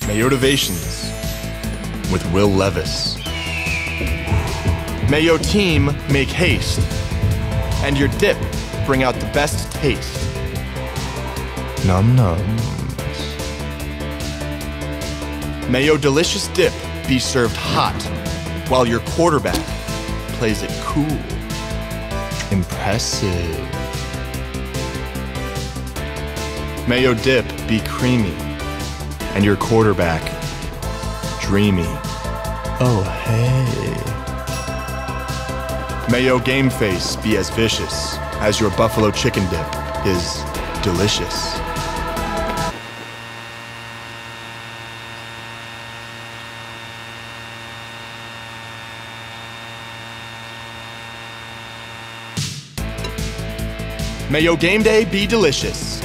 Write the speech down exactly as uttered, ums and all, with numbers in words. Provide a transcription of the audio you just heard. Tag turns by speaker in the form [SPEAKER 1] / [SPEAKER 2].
[SPEAKER 1] Mayotivations with Will Levis. Mayo team, make haste, and your dip bring out the best taste. Num nums. Mayo delicious dip be served hot, while your quarterback plays it cool. Impressive. Mayo dip be creamy, and your quarterback dreamy. Oh hey. Mayo game face be as vicious as your buffalo chicken dip is delicious. Mayo game day be delicious.